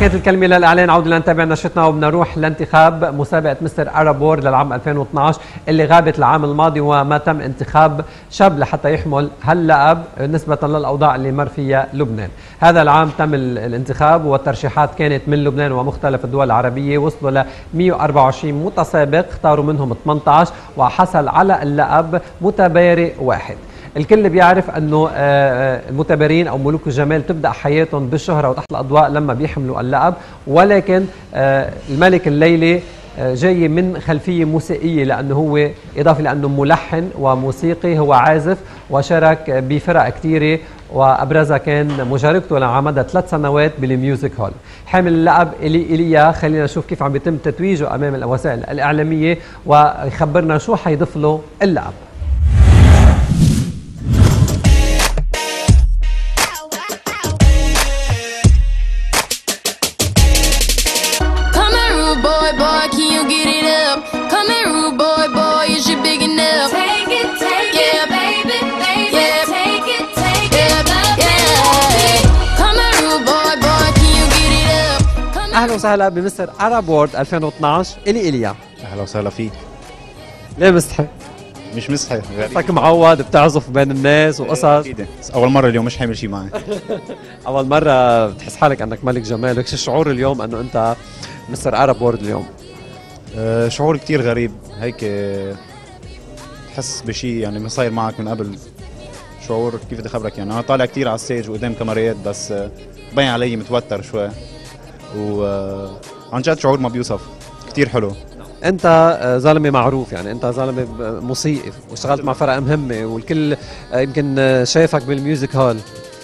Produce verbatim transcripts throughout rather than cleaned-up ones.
كانت الكلمة للإعلان. عودة لنتابع نشرتنا وبنروح لانتخاب مسابقة مستر أرب وورد للعام ألفين واثنعش اللي غابت العام الماضي وما تم انتخاب شاب لحتى يحمل هاللقب نسبة للأوضاع اللي مر فيها لبنان. هذا العام تم الانتخاب والترشيحات كانت من لبنان ومختلف الدول العربية، وصلوا ل مئة وأربعة وعشرين متسابق، اختاروا منهم ثمانية عشر وحصل على اللقب متباري واحد. الكل بيعرف انه المتبارين او ملوك الجمال تبدا حياتهم بالشهره وتحت الاضواء لما بيحملوا اللقب، ولكن الملك الليلي جاي من خلفيه موسيقيه لانه هو اضافه لانه ملحن وموسيقي، هو عازف وشارك بفرق كثيره وابرزها كان مشاركته على مدى ثلاث سنوات بالميوزك هول. حامل اللقب إلي إيليا، خلينا نشوف كيف عم يتم تتويجه امام الوسائل الاعلاميه ويخبرنا شو حيضيف له اللقب. اهلا وسهلا بمستر أرب وورد ألفين واثنعش إلي إيليا. اهلا وسهلا فيك. ليه مستحي؟ مش مستحي، غريب. معود بتعزف بين الناس وقصص. اول مره اليوم مش حامل شيء معي. اول مره بتحس حالك انك ملك جمال، هيك الشعور اليوم انه انت مستر أرب وورد اليوم؟ أه شعور كثير غريب هيك، تحس بشيء يعني ما صاير معك من قبل. شعور كيف بدي اخبرك، يعني انا طالع كثير على الستيج وقدام كاميرات بس بين علي متوتر شوي، وعن جد شعور ما بيوصف، كثير حلو. انت زلمه معروف، يعني انت زلمه موسيقي واشتغلت مع فرق مهمه والكل يمكن شايفك بالميوزك هول،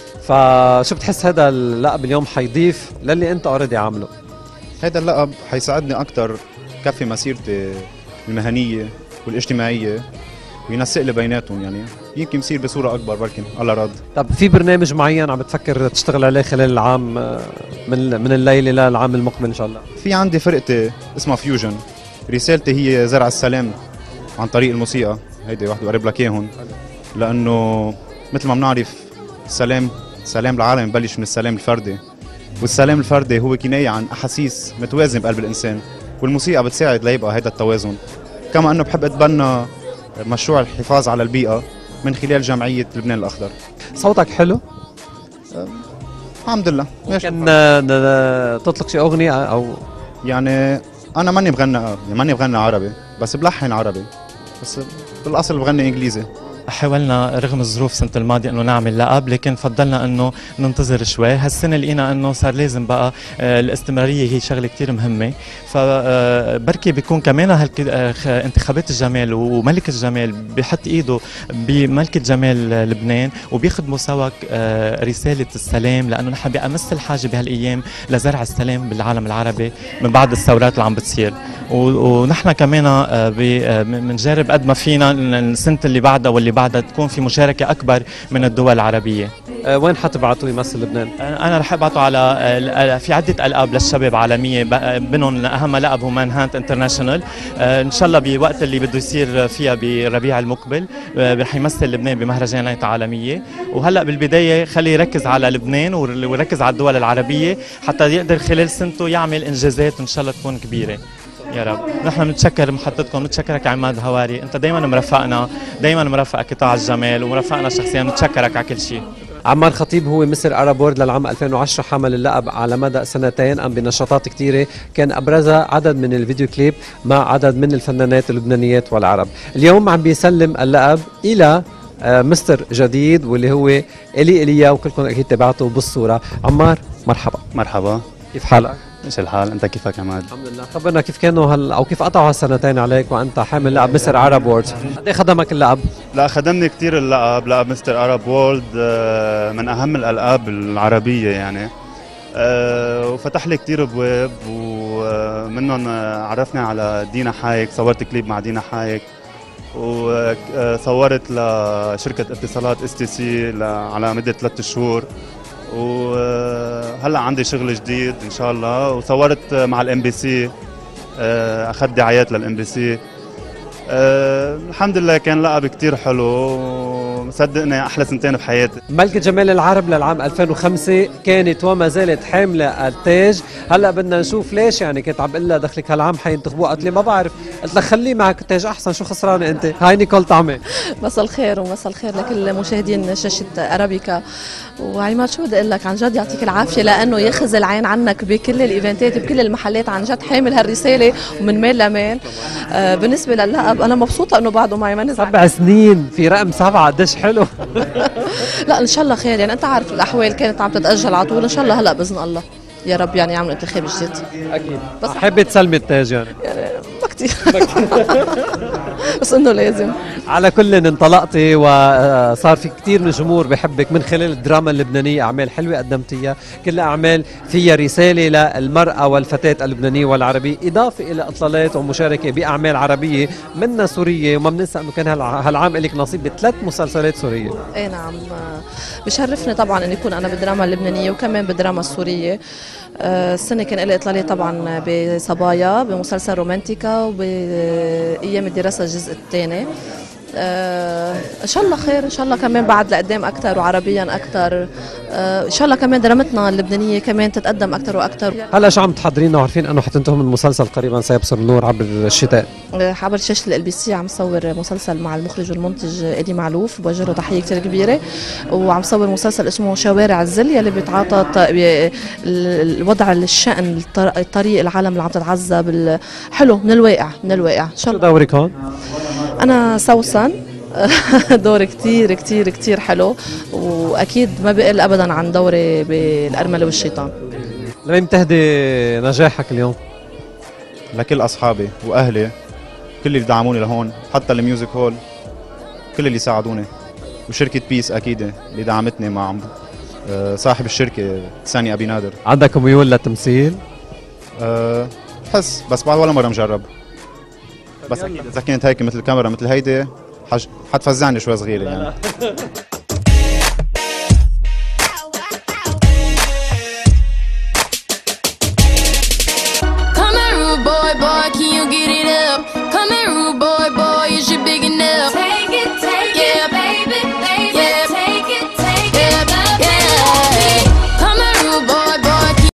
فشو بتحس هذا اللقب اليوم حيضيف للي انت اوريدي عامله؟ هذا اللقب حيساعدني اكثر كفي مسيرتي المهنيه والاجتماعيه وينسق لي بيناتهم، يعني يمكن يصير بصوره اكبر بركن الله رد. طب في برنامج معين عم بتفكر تشتغل عليه خلال العام من من الليله للعام المقبل ان شاء الله؟ في عندي فرقتي اسمها فيوجن، رسالتي هي زرع السلام عن طريق الموسيقى، هيدي واحد بقرب لك اياهم، لانه مثل ما بنعرف السلام سلام العالم ببلش من السلام الفردي، والسلام الفردي هو كنايه عن احاسيس متوازنه بقلب الانسان، والموسيقى بتساعد ليبقى هذا التوازن. كما انه بحب اتبنى مشروع الحفاظ على البيئه من خلال جمعيه لبنان الاخضر. صوتك حلو؟ أه الحمد لله. ممكن تطلق شي اغنيه او يعني انا ماني بغنى ماني بغنى عربي بس بلحن عربي، بس بالاصل بغني انجليزي. حاولنا رغم الظروف سنة الماضية انه نعمل لقب، لكن فضلنا انه ننتظر شوي. هالسنة لقينا انه صار لازم بقى الاستمرارية هي شغلة كتير مهمة، فبركي بيكون كمان انتخابات الجمال وملك الجمال بيحط ايده بملكة جمال لبنان وبيخدموا سوا رسالة السلام، لانه نحن بأمس الحاجة بهالايام لزرع السلام بالعالم العربي من بعد الثورات اللي عم بتصير، ونحن كمان بنجرب قد ما فينا السنة اللي بعدها واللي بعدها تكون في مشاركة أكبر من الدول العربية. أه وين حتبعتوا يمثل لبنان؟ أنا رح أبعته على في عدة ألقاب للشباب عالمية، بينهم أهم لقب هو مانهانت انترناشونال. أه إن شاء الله بوقت اللي بده يصير فيها بربيع المقبل رح يمثل لبنان بمهرجانات عالمية، وهلا بالبداية خليه يركز على لبنان ويركز على الدول العربية حتى يقدر خلال سنته يعمل إنجازات إن شاء الله تكون كبيرة يا رب. نحن بنتشكر محطتكم، بنتشكرك عماد هواري، انت دائما مرافقنا، دائما مرافق قطاع الجمال ومرافقنا شخصيا، بنتشكرك على كل شيء. عمار خطيب هو مستر أرب وورد للعام ألفين وعشرة، حمل اللقب على مدى سنتين، قام بنشاطات كثيره كان ابرزها عدد من الفيديو كليب مع عدد من الفنانات اللبنانيات والعرب. اليوم عم بيسلم اللقب الى مستر جديد واللي هو إلي إيليا، وكلكم اكيد تابعتوا بالصوره. عمار مرحبا. مرحبا، كيف حالك؟ ايش الحال؟ انت كيفك عماد؟ الحمد لله. خبرنا كيف كانوا هال او كيف قطعوا هالسنتين عليك وانت حامل لقب مستر أرب وورد؟ قد ايه خدمك اللقب؟ لا خدمني كثير اللقب، لقب مستر أرب وورد من اهم الالقاب العربيه يعني، وفتح لي كثير ابواب، ومنهم عرفني على دينا حايك، صورت كليب مع دينا حايك، وصورت لشركه اتصالات اس تي سي على مده ثلاث شهور، وهلا عندي شغل جديد ان شاء الله، وصورت مع الام بي سي، اخذت دعايات للام بي سي. الحمد لله كان لقب كثير حلو، صدقني احلى سنتين بحياتي. ملكة جمال العرب للعام ألفين وخمسة كانت وما زالت حاملة التاج، هلا بدنا نشوف ليش يعني كنت عم بقول لها دخلك هالعام حينتخبوها، قالت لي ما بعرف، قلت لها خليه معك التاج احسن، شو خسرانه انت؟ هاي نيكول طعمه. مساء الخير ومساء الخير لكل مشاهدين شاشة أرابيكا. وعماد شو بدي اقول لك، عن جد يعطيك العافيه لانه ياخذ العين عنك بكل الايفنتات بكل المحلات، عن جد حامل هالرساله ومن ميل لميل. آه بالنسبه للقب انا مبسوطه انه بعده معي ما نزعل. سبع سنين في رقم سبعه قديش حلو. لا ان شاء الله خير، يعني انت عارف الاحوال كانت عم تتاجل على طول، ان شاء الله هلا باذن الله يا رب يعني يعملوا انتخاب جديد. اكيد بس حابه تسلمي التاج يعني؟ يعني ما كثير بس انه لازم. على كل انطلقتي وصار في كثير من الجمهور بحبك من خلال الدراما اللبنانيه، اعمال حلوه قدمتيها، كلها اعمال فيها رساله للمراه والفتاه اللبنانيه والعربيه، اضافه الى اطلالات ومشاركه باعمال عربيه منها سوريه، وما بننسى انه كان هالعام لك نصيب بثلاث مسلسلات سوريه. اي نعم، بشرفني طبعا اني اكون انا بالدراما اللبنانيه وكمان بالدراما السوريه. السنه كان لي اطلالات طبعا بصبايا بمسلسل رومانتيكا وبايام الدراسه الجزء الثاني. آه ان شاء الله خير، ان شاء الله كمان بعد لقدام اكثر وعربيا اكثر. آه ان شاء الله كمان درامتنا اللبنانيه كمان تتقدم اكثر واكثر. هلا شو عم تحضرين وعارفين انه حتنتهوا من المسلسل قريبا سيبصر النور عبر الشتاء؟ آه عبر شاشه ال بي سي عم صور مسلسل مع المخرج والمنتج إيدي معلوف، بوجه له تحيه كثير كبيره، وعم صور مسلسل اسمه شوارع الذل يلي بيتعاطى الوضع الشأن الطريق العالم اللي عم تتعذب حلو من الواقع من الواقع. ان شاء الله. دورك هون؟ انا سوسن دور كتير كتير كتير حلو، واكيد ما بقل ابدا عن دوري بالارمله والشيطان. لمين بتهدي نجاحك اليوم؟ لكل اصحابي واهلي، كل اللي دعموني لهون، حتى الميوزك هول، كل اللي ساعدوني، وشركه بيس اكيد اللي دعمتني مع صاحب الشركه ساني ابي نادر. عندك ميول للتمثيل؟ أه بحس بس بعد ولا مره مجرب، بس اكيد اذا كانت هيك مثل الكاميرا مثل هيدي حتفزعني شوي صغيره يعني.